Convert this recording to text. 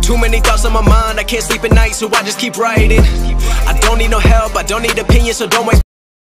Too many thoughts on my mind, I can't sleep at night, so I just keep writing. I don't need no help, I don't need opinions, so don't waste